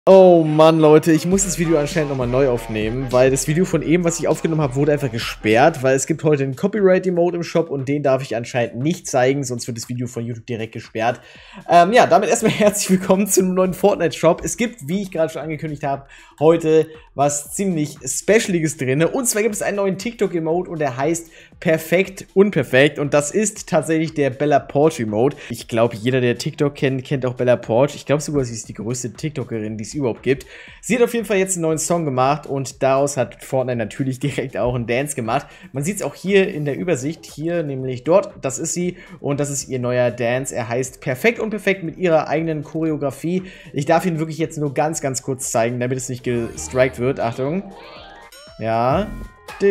Oh Mann, Leute, ich muss das Video anscheinend nochmal neu aufnehmen, weil das Video von eben, was ich aufgenommen habe, wurde einfach gesperrt, weil es gibt heute einen Copyright-Emote im Shop und den darf ich anscheinend nicht zeigen, sonst wird das Video von YouTube direkt gesperrt. Ja, damit erstmal herzlich willkommen zu einem neuen Fortnite-Shop. Es gibt, wie ich gerade schon angekündigt habe, heute was ziemlich Specialiges drin. Und zwar gibt es einen neuen TikTok-Emote und der heißt Perfekt Unperfekt und das ist tatsächlich der Bella Poarch Emote. Ich glaube, jeder, der TikTok kennt, kennt auch Bella Poarch. Ich glaube sogar, sie ist die größte TikTokerin, die es überhaupt gibt. Sie hat auf jeden Fall jetzt einen neuen Song gemacht und daraus hat Fortnite natürlich direkt auch einen Dance gemacht. Man sieht es auch hier in der Übersicht, hier nämlich dort, das ist sie und das ist ihr neuer Dance. Er heißt Perfekt Unperfekt mit ihrer eigenen Choreografie. Ich darf ihn wirklich jetzt nur ganz kurz zeigen, damit es nicht gestrikt wird. Achtung. Ja. Das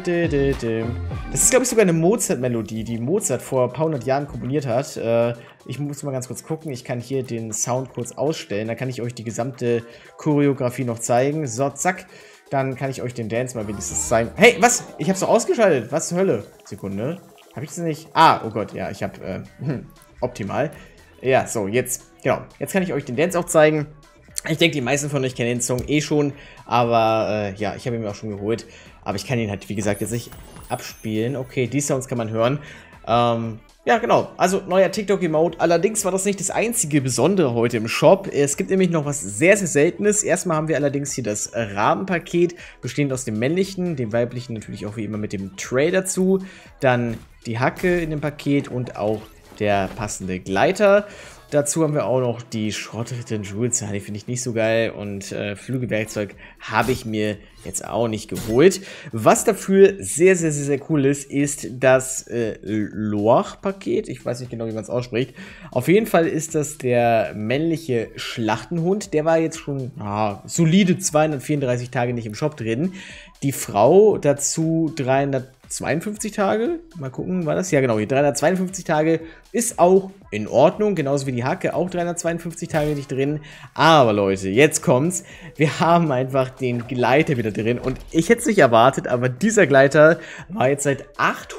ist, glaube ich, sogar eine Mozart-Melodie, die Mozart vor ein paar hundert Jahren komponiert hat. Ich muss mal ganz kurz gucken. Ich kann hier den Sound kurz ausstellen. Dann kann ich euch die gesamte Choreografie noch zeigen. So, zack. Dann kann ich euch den Dance mal wenigstens zeigen. Hey, was? Ich hab's doch ausgeschaltet. Was zur Hölle? Sekunde. Hab ich das nicht? Ah, oh Gott, ja, ich hab, optimal. Ja, so, jetzt, genau. Jetzt kann ich euch den Dance auch zeigen. Ich denke, die meisten von euch kennen den Song eh schon, aber ja, ich habe ihn mir auch schon geholt. Aber ich kann ihn halt, wie gesagt, jetzt nicht abspielen. Okay, die Sounds kann man hören. Ja, genau. Also, neuer TikTok-Emote. Allerdings war das nicht das einzige Besondere heute im Shop. Es gibt nämlich noch was sehr Seltenes. Erstmal haben wir allerdings hier das Rabenpaket, bestehend aus dem männlichen, dem weiblichen natürlich auch wie immer mit dem Tray dazu. Dann die Hacke in dem Paket und auch der passende Gleiter. Dazu haben wir auch noch die Schrottritter Jules, die finde ich nicht so geil und Flügelwerkzeug habe ich mir jetzt auch nicht geholt. Was dafür sehr cool ist, ist das Loach-Paket. Ich weiß nicht genau, wie man es ausspricht. Auf jeden Fall ist das der männliche Schlachtenhund. Der war jetzt schon solide 234 Tage nicht im Shop drin. Die Frau dazu 352 Tage. Mal gucken, war das? Ja, genau, hier 352 Tage ist auch in Ordnung. Genauso wie die Hacke, auch 352 Tage nicht drin. Aber Leute, jetzt kommt's. Wir haben einfach den Gleiter wieder drin. Und ich hätte es nicht erwartet, aber dieser Gleiter war jetzt seit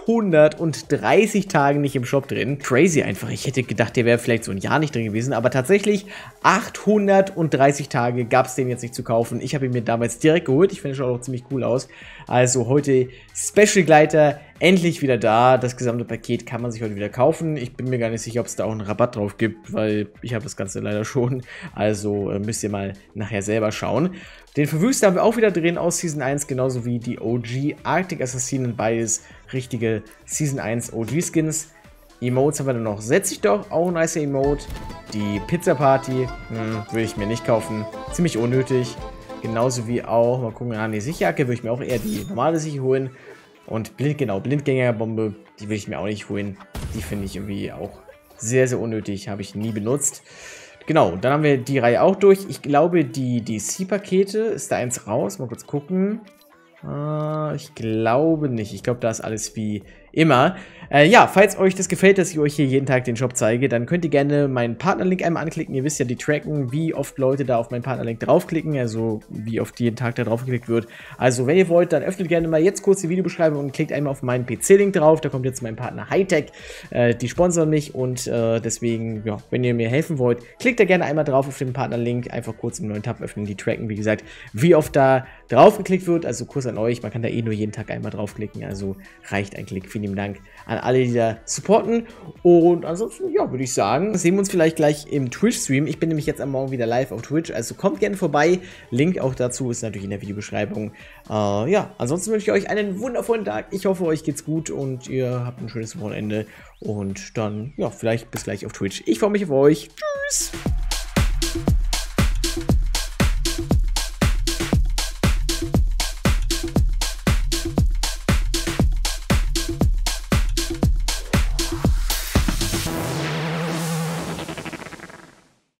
830 Tagen nicht im Shop drin. Crazy einfach. Ich hätte gedacht, der wäre vielleicht so ein Jahr nicht drin gewesen. Aber tatsächlich 830 Tage gab es den jetzt nicht zu kaufen. Ich habe ihn mir damals direkt geholt. Ich finde, er schaut auch ziemlich cool aus. Also heute Special Gleiter endlich wieder da. Das gesamte Paket kann man sich heute wieder kaufen. Ich bin mir gar nicht sicher, ob es da auch einen Rabatt drauf gibt, weil ich habe das Ganze leider schon. Also müsst ihr mal nachher selber schauen. Den Verwüster haben wir auch wieder drin aus Season 1, genauso wie die OG Arctic Assassinen, beides richtige Season 1 OG Skins. Emotes haben wir dann noch. Setz ich doch, auch ein nicer Emote. Die Pizza Party, würde ich mir nicht kaufen. Ziemlich unnötig. Genauso wie auch, mal gucken, die Sicherjacke würde ich mir auch eher die normale Sicher holen. Und Blindgängerbombe, die will ich mir auch nicht holen. Die finde ich irgendwie auch sehr unnötig, habe ich nie benutzt. Genau, dann haben wir die Reihe auch durch. Ich glaube, die DC-Pakete, ist da eins raus? Mal kurz gucken. Ich glaube nicht. Ich glaube, da ist alles wie immer. Ja, falls euch das gefällt, dass ich euch hier jeden Tag den Shop zeige, dann könnt ihr gerne meinen Partnerlink einmal anklicken. Ihr wisst ja, die tracken, wie oft Leute da auf meinen Partnerlink draufklicken, also wie oft jeden Tag da drauf geklickt wird. Also, wenn ihr wollt, dann öffnet gerne mal jetzt kurz die Videobeschreibung und klickt einmal auf meinen PC-Link drauf. Da kommt jetzt mein Partner Hightech. Die sponsern mich und deswegen, ja, wenn ihr mir helfen wollt, klickt da gerne einmal drauf auf den Partnerlink. Einfach kurz im neuen Tab öffnen, die tracken, wie gesagt, wie oft da drauf geklickt wird. Also, Kurs an euch, man kann da eh nur jeden Tag einmal draufklicken, also reicht ein Klick. Vielen lieben Dank an alle, die da supporten. Und ansonsten, ja, würde ich sagen, sehen wir uns vielleicht gleich im Twitch-Stream. Ich bin nämlich jetzt am Morgen wieder live auf Twitch, also kommt gerne vorbei. Link auch dazu ist natürlich in der Videobeschreibung. Ja, ansonsten wünsche ich euch einen wundervollen Tag. Ich hoffe, euch geht's gut und ihr habt ein schönes Wochenende. Und dann, ja, vielleicht bis gleich auf Twitch. Ich freue mich auf euch. Tschüss!